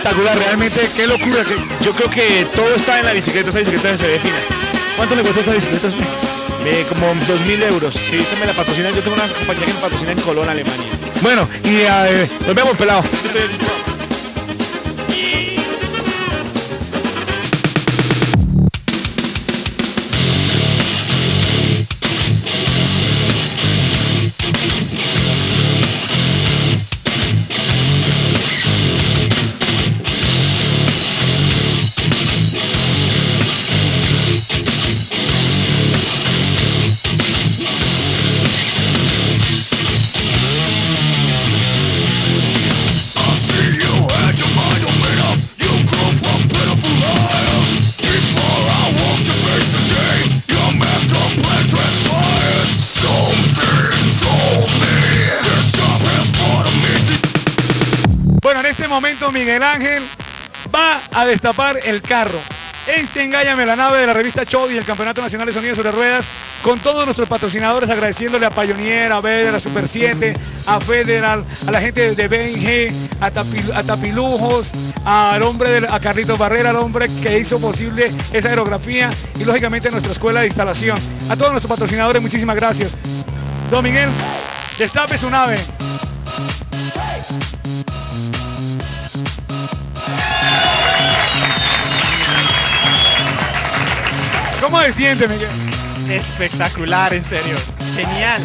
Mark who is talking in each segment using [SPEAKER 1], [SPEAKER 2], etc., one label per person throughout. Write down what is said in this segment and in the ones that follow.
[SPEAKER 1] espectacular, realmente, qué locura. Yo creo que todo está en la bicicleta, esa bicicleta se ve fina. ¿Cuánto le cuesta esta bicicleta a usted? Como 2.000 euros. Sí, usted me la patrocina, yo tengo una compañía que me patrocina en Colón, Alemania. Bueno, y nos vemos, pelado. Es que estoy... Bueno, en este momento Miguel Ángel va a destapar el carro. Engáñame la nave de la revista Show y el Campeonato Nacional de Sonido sobre Ruedas, con todos nuestros patrocinadores, agradeciéndole a Pioneer, a Vedder, a Super 7, a Federal, a la gente de BNG, a Tapilujos, al hombre a Carlitos Barrera, al hombre que hizo posible esa aerografía, y lógicamente a nuestra escuela de instalación. A todos nuestros patrocinadores, muchísimas gracias. Don Miguel, destape su nave. ¿Cómo se siente, Miguel?
[SPEAKER 2] Espectacular, en serio. Genial.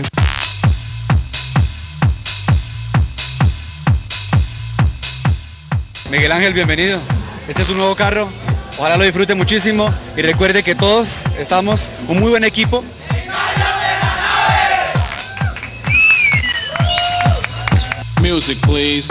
[SPEAKER 3] Miguel Ángel, bienvenido. Este es un nuevo carro. Ojalá lo disfrute muchísimo y recuerde que todos estamos un muy buen equipo.
[SPEAKER 4] Music, please.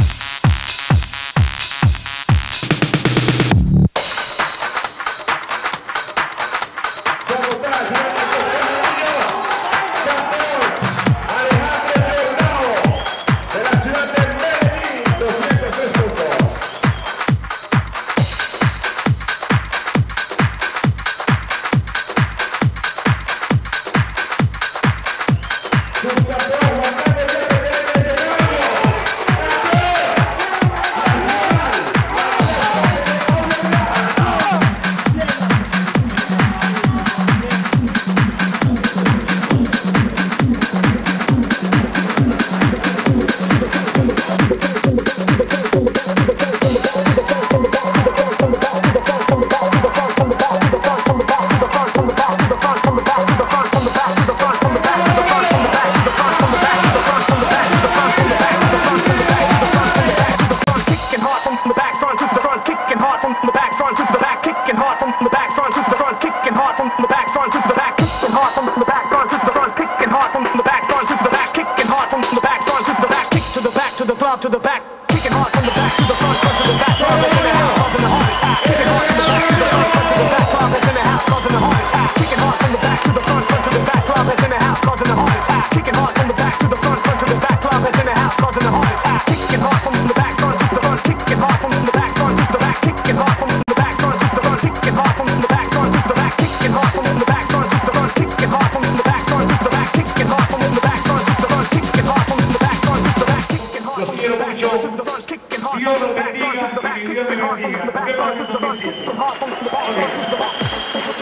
[SPEAKER 5] To the back, kicking hard from the back to the front, front to the back, front in the house, causing a heart attack. Kicking hard from the back to the front, front to the back, club that's in the house, causing a heart attack. Kicking hard from the back to the front, front to the back, club that's in the house, causing a heart attack. Kicking hard from the back to the front, front to the back, club that's in the house, causing a heart attack. Kicking hard from the back, front to the front, kicking hard from the back, front to the back, kicking hard from the back, front to the front, kicking hard from the back, front to the back, kicking hard from the back, front to the front, kicking hard from the back, front to the back, kicking hard from the back, front to the front, kicking hard from the back, front to the back, kicking hard from the back, front to the front. Dios los bendiga, que mi Dios los bendiga.